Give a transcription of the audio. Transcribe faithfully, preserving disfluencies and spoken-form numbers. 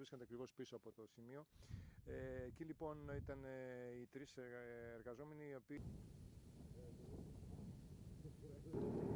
βρίσκονται ακριβώς πίσω από το σημείο. Ε, εκεί λοιπόν ήταν ε, οι τρεις εργαζόμενοι οι οποίοι